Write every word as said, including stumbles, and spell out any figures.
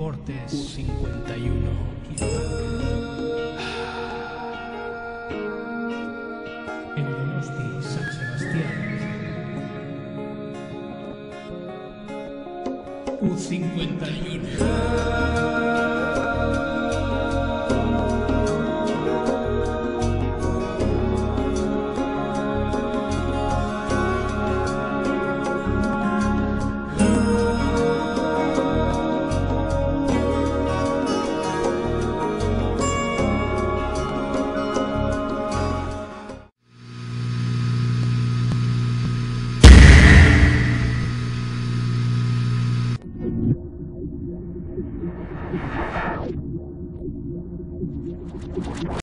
Deportes cincuenta y uno. En Donosti, San Sebastián. U cincuenta y uno.